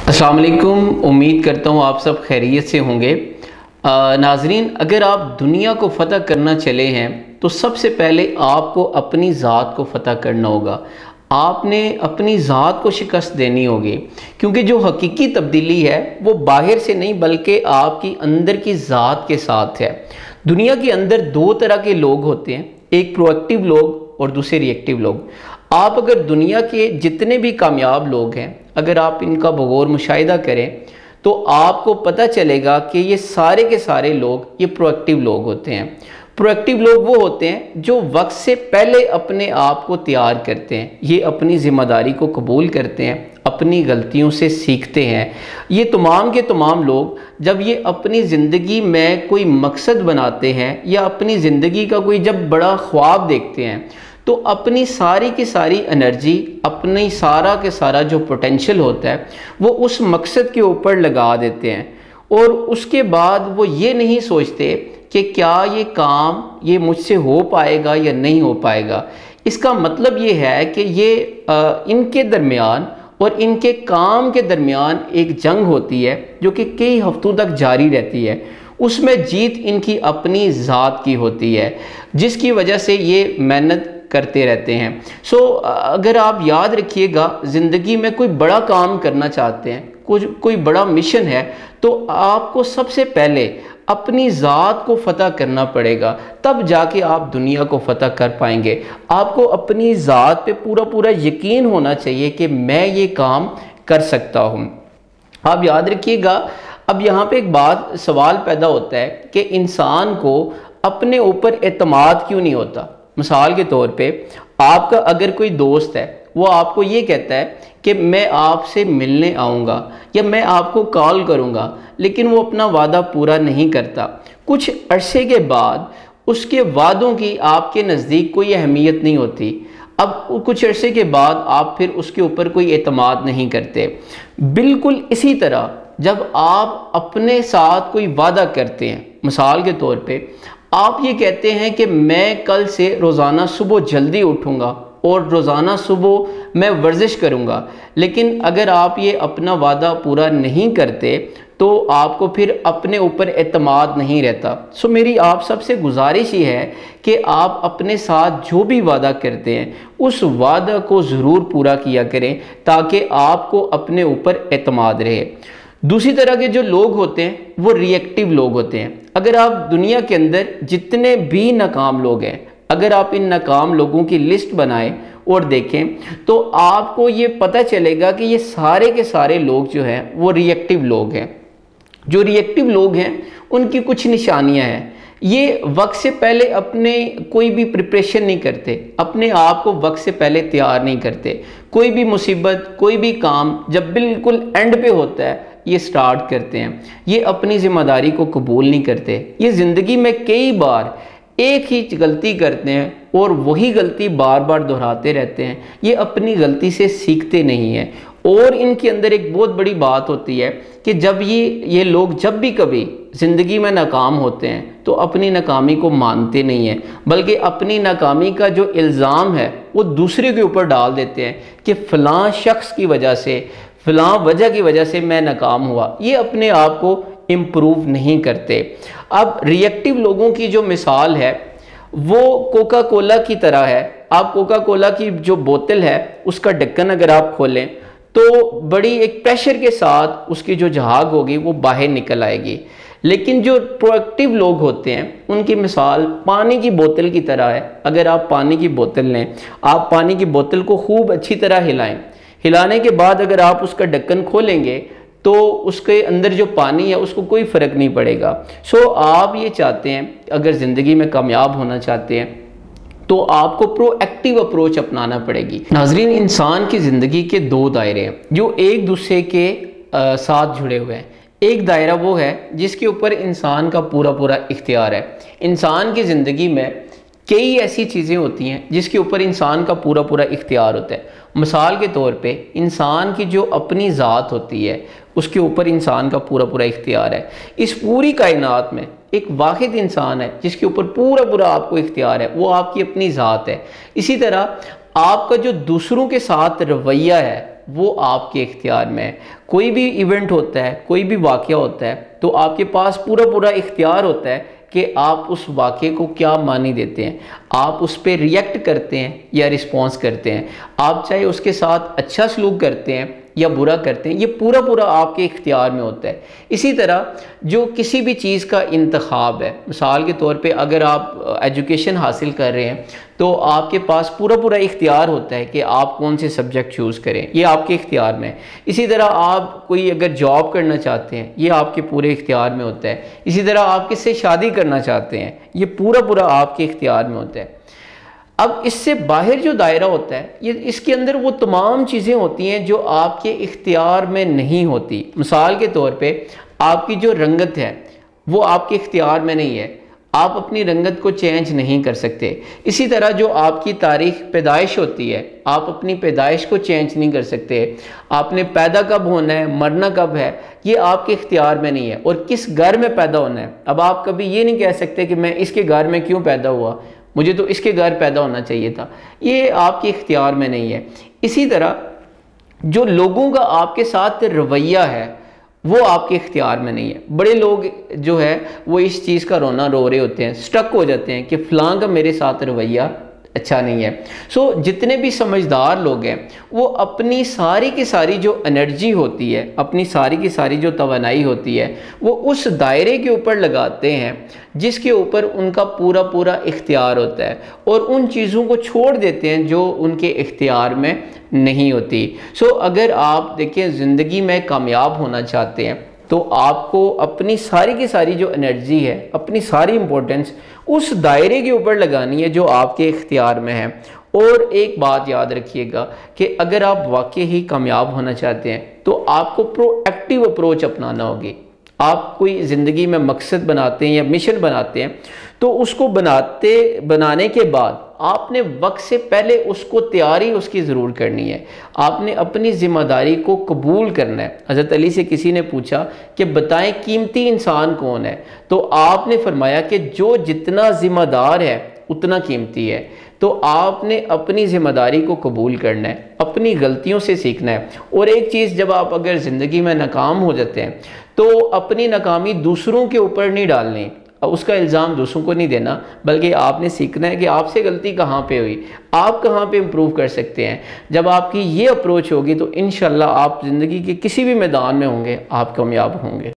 अस्सलाम वालेकुम। उम्मीद करता हूँ आप सब खैरियत से होंगे। नाजरीन, अगर आप दुनिया को फ़तह करना चले हैं तो सबसे पहले आपको अपनी ज़ात को फ़तह करना होगा। आपने अपनी ज़ात को शिकस्त देनी होगी, क्योंकि जो हकीकी तब्दीली है वो बाहर से नहीं बल्कि आपकी अंदर की ज़ात के साथ है। दुनिया के अंदर दो तरह के लोग होते हैं, एक प्रोएक्टिव लोग और दूसरे रिएक्टिव लोग। आप अगर दुनिया के जितने भी कामयाब लोग हैं, अगर आप इनका बगौर मुशाहिदा करें तो आपको पता चलेगा कि ये सारे के सारे लोग ये प्रोएक्टिव लोग होते हैं। प्रोएक्टिव लोग वो होते हैं जो वक्त से पहले अपने आप को तैयार करते हैं, ये अपनी ज़िम्मेदारी को कबूल करते हैं, अपनी गलतियों से सीखते हैं। ये तमाम के तमाम लोग जब ये अपनी ज़िंदगी में कोई मकसद बनाते हैं या अपनी ज़िंदगी का कोई जब बड़ा ख्वाब देखते हैं तो अपनी सारी की सारी एनर्जी, अपनी सारा के सारा जो पोटेंशियल होता है वो उस मकसद के ऊपर लगा देते हैं। और उसके बाद वो ये नहीं सोचते कि क्या ये काम ये मुझसे हो पाएगा या नहीं हो पाएगा। इसका मतलब ये है कि ये इनके दरमियान और इनके काम के दरमियान एक जंग होती है जो कि कई हफ्तों तक जारी रहती है। उसमें जीत इनकी अपनी ज़ात की होती है, जिसकी वजह से ये मेहनत करते रहते हैं। अगर आप याद रखिएगा, ज़िंदगी में कोई बड़ा काम करना चाहते हैं, कोई बड़ा मिशन है, तो आपको सबसे पहले अपनी ज़ात को फ़तह करना पड़ेगा, तब जाके आप दुनिया को फ़तह कर पाएंगे। आपको अपनी ज़ात पे पूरा पूरा यकीन होना चाहिए कि मैं ये काम कर सकता हूँ। आप याद रखिएगा, अब यहाँ पे एक बात सवाल पैदा होता है कि इंसान को अपने ऊपर एतमाद क्यों नहीं होता। मिसाल के तौर पे आपका अगर कोई दोस्त है, वो आपको ये कहता है कि मैं आपसे मिलने आऊँगा या मैं आपको कॉल करूँगा, लेकिन वो अपना वादा पूरा नहीं करता। कुछ अरसे के बाद उसके वादों की आपके नज़दीक कोई अहमियत नहीं होती। अब कुछ अरसे के बाद आप फिर उसके ऊपर कोई एतमाद नहीं करते। बिल्कुल इसी तरह जब आप अपने साथ कोई वादा करते हैं, मिसाल के तौर पे आप ये कहते हैं कि मैं कल से रोज़ाना सुबह जल्दी उठूँगा और रोज़ाना सुबह मैं वर्जिश करूँगा, लेकिन अगर आप ये अपना वादा पूरा नहीं करते तो आपको फिर अपने ऊपर एतमाद नहीं रहता। मेरी आप सबसे गुजारिश ही है कि आप अपने साथ जो भी वादा करते हैं उस वादा को ज़रूर पूरा किया करें, ताकि आपको अपने ऊपर एतमाद रहे। दूसरी तरह के जो लोग होते हैं वो रिएक्टिव लोग होते हैं। अगर आप दुनिया के अंदर जितने भी नाकाम लोग हैं, अगर आप इन नाकाम लोगों की लिस्ट बनाएं और देखें तो आपको ये पता चलेगा कि ये सारे के सारे लोग जो हैं वो रिएक्टिव लोग हैं। जो रिएक्टिव लोग हैं उनकी कुछ निशानियां हैं। ये वक्त से पहले अपने कोई भी प्रिपरेशन नहीं करते, अपने आप को वक्त से पहले तैयार नहीं करते। कोई भी मुसीबत, कोई भी काम जब बिल्कुल एंड पे होता है ये स्टार्ट करते हैं। ये अपनी ज़िम्मेदारी को कबूल नहीं करते। ये ज़िंदगी में कई बार एक ही गलती करते हैं और वही गलती बार बार दोहराते रहते हैं। ये अपनी गलती से सीखते नहीं हैं। और इनके अंदर एक बहुत बड़ी बात होती है कि जब ये लोग जब भी कभी ज़िंदगी में नाकाम होते हैं तो अपनी नाकामी को मानते नहीं हैं, बल्कि अपनी नाकामी का जो इल्ज़ाम है वो दूसरे के ऊपर डाल देते हैं कि फ़लाँ शख्स की वजह से, फ़लाँ वजह की वजह से मैं नाकाम हुआ। ये अपने आप को इम्प्रूव नहीं करते। अब रिएक्टिव लोगों की जो मिसाल है वो कोका कोला की तरह है। आप कोका कोला की जो बोतल है उसका ढक्कन अगर आप खोलें तो बड़ी एक प्रेशर के साथ उसकी जो झाग होगी वो बाहर निकल आएगी। लेकिन जो प्रोएक्टिव लोग होते हैं उनकी मिसाल पानी की बोतल की तरह है। अगर आप पानी की बोतल लें, आप पानी की बोतल को खूब अच्छी तरह हिलाएं। हिलाने के बाद अगर आप उसका ढक्कन खोलेंगे तो उसके अंदर जो पानी है उसको कोई फ़र्क नहीं पड़ेगा। आप ये चाहते हैं, अगर ज़िंदगी में कामयाब होना चाहते हैं तो आपको प्रोएक्टिव अप्रोच अपनाना पड़ेगी। नाजरीन, इंसान की ज़िंदगी के दो दायरे हैं जो एक दूसरे के साथ जुड़े हुए हैं। एक दायरा वो है जिसके ऊपर इंसान का पूरा पूरा इख्तियार है। इंसान की ज़िंदगी में कई ऐसी चीज़ें होती हैं जिसके ऊपर इंसान का पूरा पूरा इख्तियार होता है। मिसाल के तौर पे इंसान की जो अपनी ज़ात होती है उसके ऊपर इंसान का पूरा पूरा इख्तियार है। इस पूरी कायनात में एक वाहिद इंसान है जिसके ऊपर पूरा पूरा आपको इख्तियार है, वो आपकी अपनी ज़ात है। इसी तरह आपका जो दूसरों के साथ रवैया है वो आपके इख्तियार में है। कोई भी इवेंट होता है, कोई भी वाक़या होता है, तो आपके पास पूरा इख्तियार होता है कि आप उस वाक़े को क्या मानी देते हैं, आप उस पर रिएक्ट करते हैं या रिस्पॉन्स करते हैं। आप चाहे उसके साथ अच्छा सलूक करते हैं या बुरा करते हैं, ये पूरा आपके इख्तियार में होता है। इसी तरह जो किसी भी चीज़ का इंतखाब है, मिसाल के तौर पे अगर आप एजुकेशन हासिल कर रहे हैं तो आपके पास पूरा इख्तियार होता है कि आप कौन से सब्जेक्ट चूज़ करें, ये आपके इख्तियार में है। इसी तरह आप कोई अगर जॉब करना चाहते हैं, ये आपके पूरे इख्तियार में होता है। इसी तरह आप किससे शादी करना चाहते हैं, ये पूरा आपके इख्तियार में होता है। अब इससे बाहर जो दायरा होता है, ये इसके अंदर वो तमाम चीज़ें होती हैं जो आपके इख्तियार में नहीं होती। मिसाल के तौर पे आपकी जो रंगत है वो आपके इख्तियार में नहीं है, आप अपनी रंगत को चेंज नहीं कर सकते। इसी तरह जो आपकी तारीख पैदाइश होती है, आप अपनी पैदाइश को चेंज नहीं कर सकते। आपने पैदा कब होना है, मरना कब है, ये आपके इख्तियार में नहीं है। और किस घर में पैदा होना है, अब आप कभी ये नहीं कह सकते कि मैं इसके घर में क्यों पैदा हुआ, मुझे तो इसके घर पैदा होना चाहिए था, ये आपके इख्तियार में नहीं है। इसी तरह जो लोगों का आपके साथ रवैया है वो आपके इख्तियार में नहीं है। बड़े लोग जो है वो इस चीज़ का रोना रो रहे होते हैं, स्टक हो जाते हैं कि फ़लाँ का मेरे साथ रवैया अच्छा नहीं है। जितने भी समझदार लोग हैं वो अपनी सारी की सारी जो एनर्जी होती है, अपनी सारी की सारी जो तवानाई होती है, वो उस दायरे के ऊपर लगाते हैं जिसके ऊपर उनका पूरा इख्तियार होता है, और उन चीज़ों को छोड़ देते हैं जो उनके इख्तियार में नहीं होती। अगर आप देखें ज़िंदगी में कामयाब होना चाहते हैं तो आपको अपनी सारी की सारी जो एनर्जी है, अपनी सारी इम्पोर्टेंस उस दायरे के ऊपर लगानी है जो आपके इख्तियार में है। और एक बात याद रखिएगा कि अगर आप वाकई ही कामयाब होना चाहते हैं तो आपको प्रोएक्टिव अप्रोच अपनाना होगी। आप कोई ज़िंदगी में मकसद बनाते हैं या मिशन बनाते हैं तो उसको बनाने के बाद आपने वक्त से पहले उसको तैयारी उसकी ज़रूर करनी है। आपने अपनी ज़िम्मेदारी को कबूल करना है। हज़रत अली से किसी ने पूछा कि बताएं कीमती इंसान कौन है, तो आपने फरमाया कि जो जितना ज़िम्मेदार है उतना कीमती है। तो आपने अपनी ज़िम्मेदारी को कबूल करना है, अपनी गलतियों से सीखना है। और एक चीज़, जब आप अगर ज़िंदगी में नाकाम हो जाते हैं तो अपनी नाकामी दूसरों के ऊपर नहीं डालनी, उसका इल्ज़ाम दूसरों को नहीं देना, बल्कि आपने सीखना है कि आपसे गलती कहाँ पे हुई, आप कहाँ पे इम्प्रूव कर सकते हैं। जब आपकी ये अप्रोच होगी तो इंशाल्लाह आप ज़िंदगी के किसी भी मैदान में होंगे, आप कामयाब होंगे।